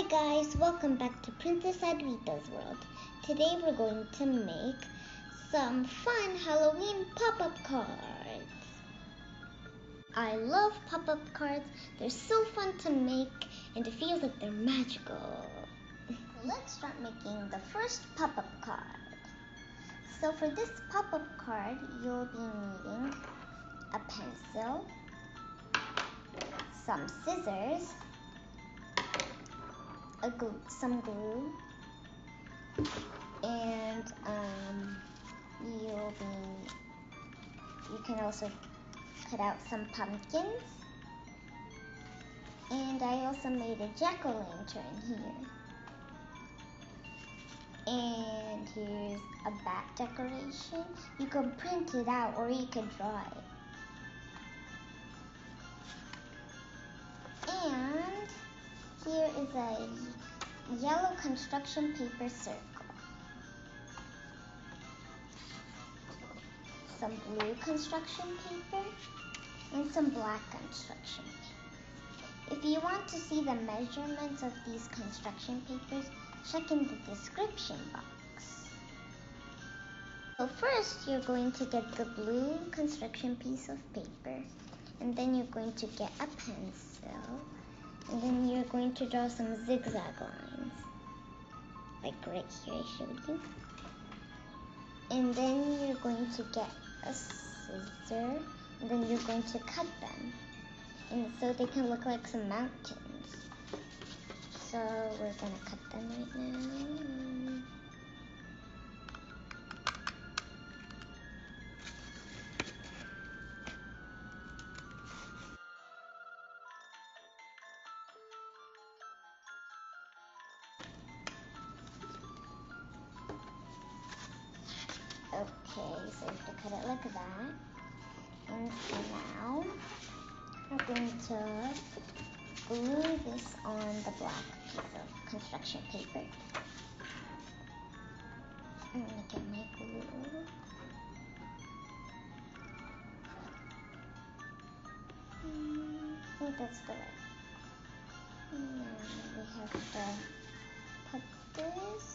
guys, welcome back to Princess Advita's world. Today we're going to make some fun Halloween pop-up cards. I love pop-up cards. They're so fun to make and it feels like they're magical. Let's start making the first pop-up card. So for this pop-up card, you'll be needing a pencil, some scissors, some glue, and you can also cut out some pumpkins, and I also made a jack-o'-lantern here, and here's a bat decoration. You can print it out or you can draw it. And here is a yellow construction paper circle, some blue construction paper, and some black construction paper. If you want to see the measurements of these construction papers, check in the description box. So first, you're going to get the blue construction piece of paper, and then you're going to get a pencil, and then you're going to draw some zigzag lines, like right here I showed you. And then you're going to get a scissor, and then you're going to cut them, and so they can look like some mountains. So we're going to cut them right now. Okay, so you have to cut it like that. And so now we're going to glue this on the black piece of construction paper. I'm going to get my glue. I think that's the right. Now we have to put this.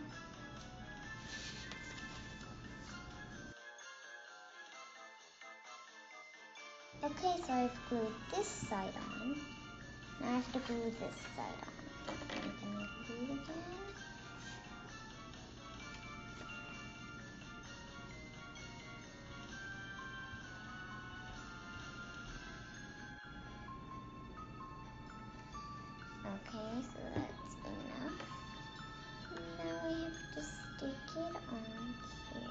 Okay, so I've glued this side on. Now I have to glue this side on. I'm going to glue again. Okay, so that's enough. Now we have to stick it on here.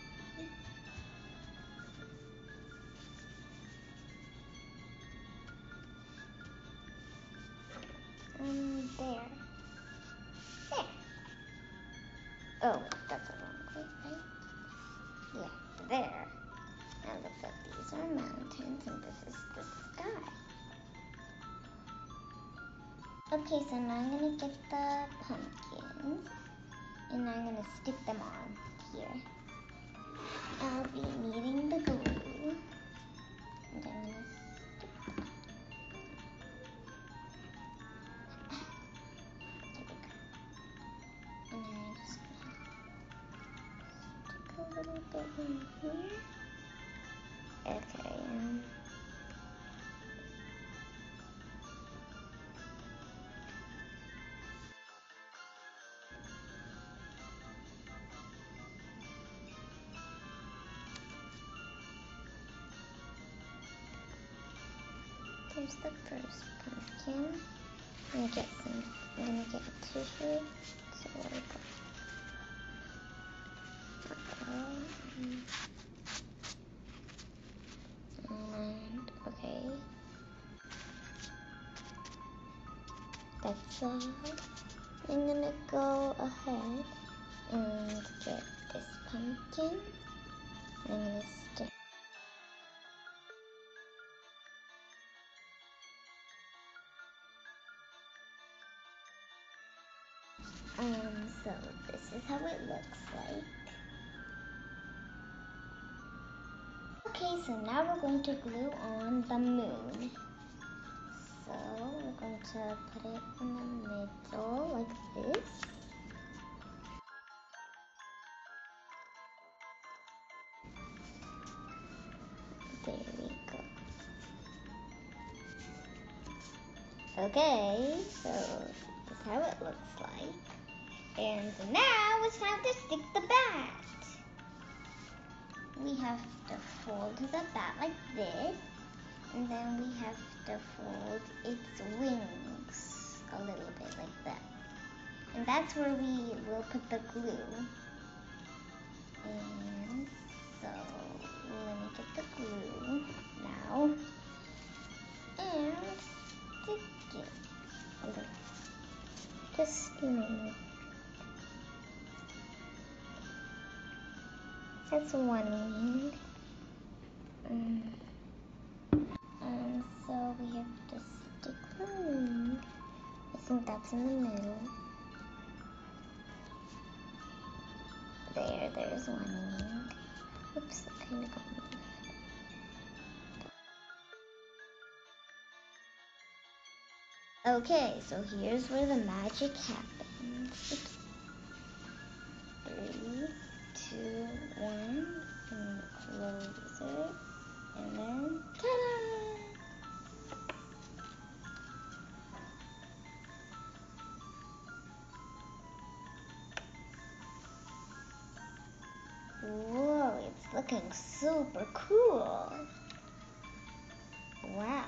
There. Oh, that's the wrong way, right? Yeah, there. Now it looks like these are mountains and this is the sky. Okay, so now I'm going to get the pumpkins and I'm going to stick them on here. I'll be needing the glue. And I'm going to stick. There we go. And I'm just going to stick a little bit in here. Okay. There's the first pumpkin. I'm gonna get a tissue. So there we go. And okay. That's all. I'm gonna go ahead and get this pumpkin. I'm gonna stick. So this is how it looks like. Okay, so now we're going to glue on the moon. So we're going to put it in the middle. Okay, so this is how it looks like. And now it's time to stick the bat. We have to fold the bat like this, and then we have to fold its wings a little bit like that. And that's where we will put the glue. And so let me get the glue now and stick it. Okay. Just give me a minute. That's one wing. So we have to stick the wing. I think that's in the middle. There's one wing. Oops, I kind of got moved. Okay, so here's where the magic happens. Oops. 3, 2, 1, and close it, and then ta-da! Whoa, it's looking super cool. Wow.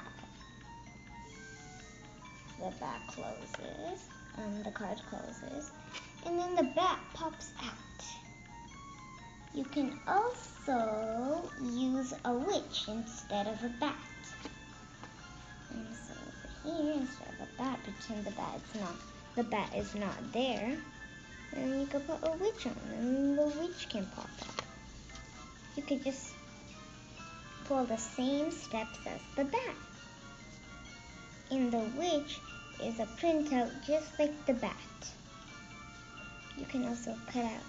The back closes, the card closes, and then the bat pops out. You can also use a witch instead of a bat. And so over here, instead of a bat, pretend the bat is not there. And you can put a witch on, and the witch can pop out. You could just follow the same steps as the bat. And the witch is a printout just like the bat. You can also cut out.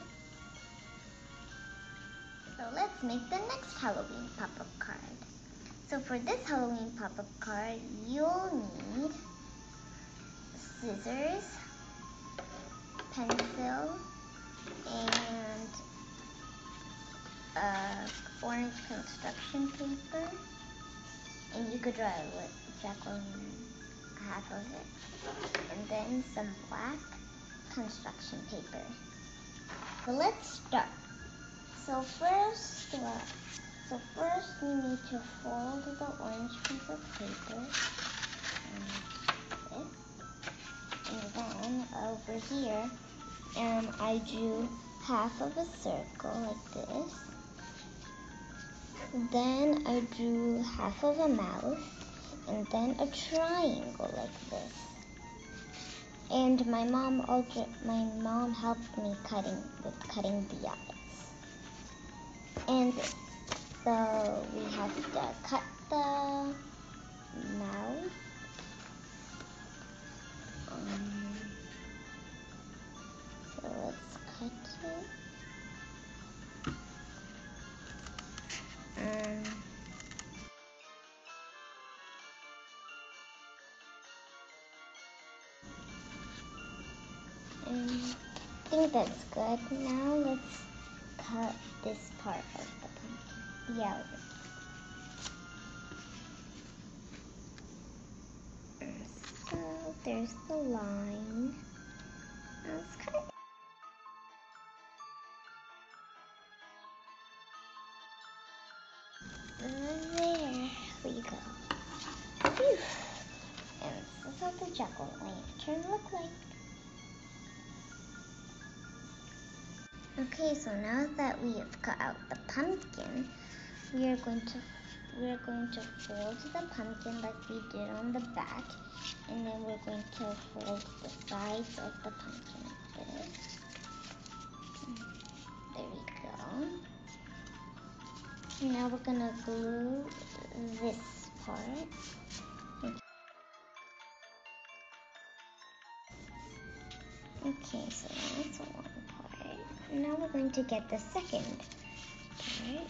So let's make the next Halloween pop-up card. So for this Halloween pop-up card, you'll need scissors, pencil, and orange construction paper. And you could draw half of it. And then some black construction paper. But let's start. So first we need to fold the orange piece of paper like this. And then over here, I drew half of a circle like this. Then I drew half of a mouth, and then a triangle like this. And my mom helped me cutting the eyes. And so we have to cut the mouth. So let's cut it. I think that's good. Now let's cut this part of the pumpkin, the outer. So there's the line. Now let's cut it. There we go. Phew. And this is what the jack-o'-lantern look like. Okay, so now that we have cut out the pumpkin, we are going to fold the pumpkin like we did on the back, and then we're going to fold the sides of the pumpkin like this. There we go. Now we're gonna glue this part. Okay, so that's one part. Now we're going to get the second part.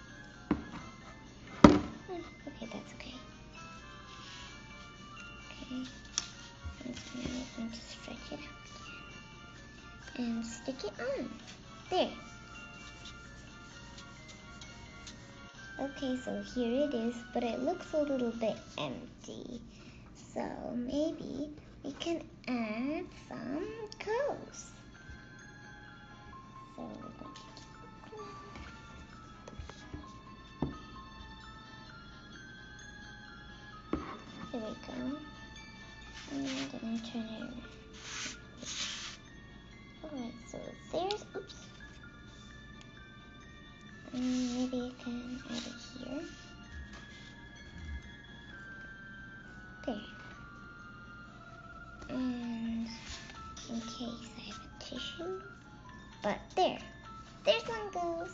Okay, that's okay. Okay. going to stretch it out again and stick it on. There. Okay, so here it is, but it looks a little bit empty. So maybe we can add some ghosts. So we're going to there we go. And then turn it around. Alright, so there's, oops. Maybe I can add it here. There. And in case I have a tissue. But there's one ghost.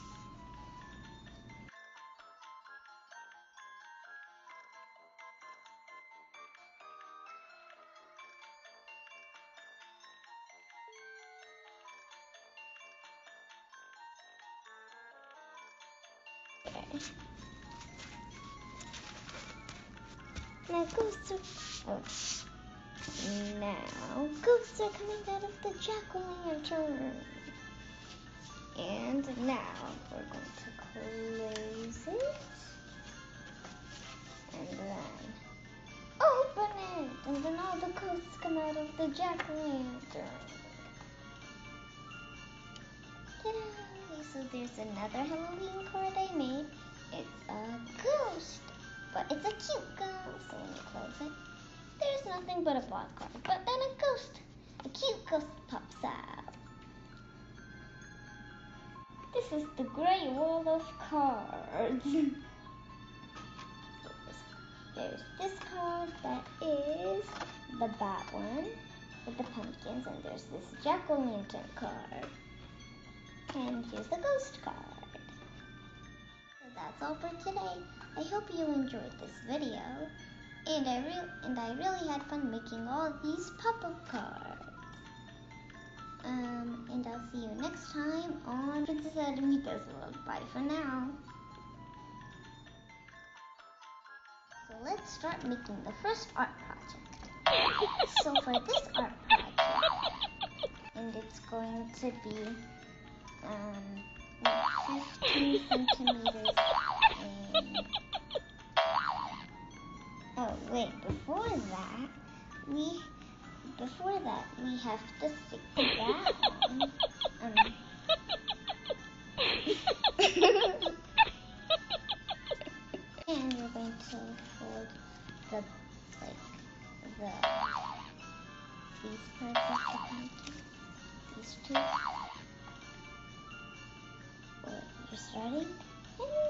Now ghosts are coming out of the jack-o'-lantern. And now we're going to close it. And then open it. And then all the ghosts come out of the jack-o'-lantern. Yay! So there's another Halloween card I made. It's a ghost. But it's a cute ghost. So when you close it, there's nothing but a black card. But then a cute ghost pops out. This is the Great Wall of Cards. There's this card that is the bat one with the pumpkins, and there's this jack-o'-lantern card. And here's the ghost card. So that's all for today. I hope you enjoyed this video. And I really had fun making all these pop-up cards. And I'll see you next time on Princess Adamita's World. Bye for now. So let's start making the first art project. So for this art project, and it's going to be 15 centimeters in... Oh wait, before that we have to stick that on. And we're going to hold these parts of the pumpkin. These two. You're starting.